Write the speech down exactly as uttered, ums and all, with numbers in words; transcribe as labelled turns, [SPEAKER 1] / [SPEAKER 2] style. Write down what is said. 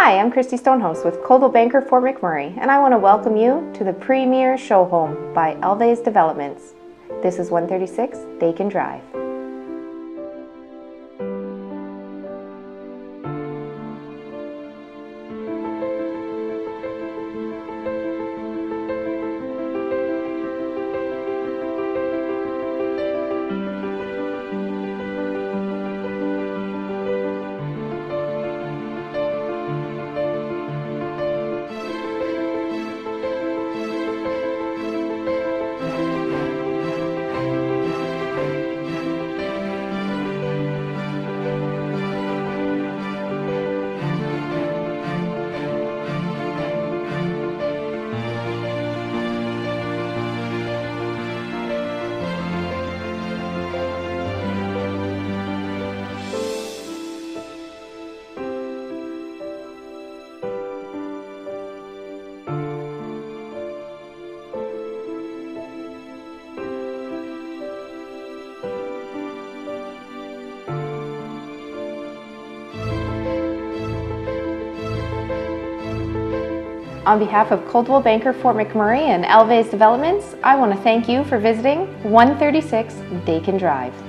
[SPEAKER 1] Hi, I'm Kristy Stonehouse with Coldwell Banker for McMurray, and I want to welcome you to the premier show home by Alves Developments. This is one thirty-six Dakin Drive. On behalf of Coldwell Banker Fort McMurray and Alves Developments, I want to thank you for visiting one thirty-six Dakin Drive.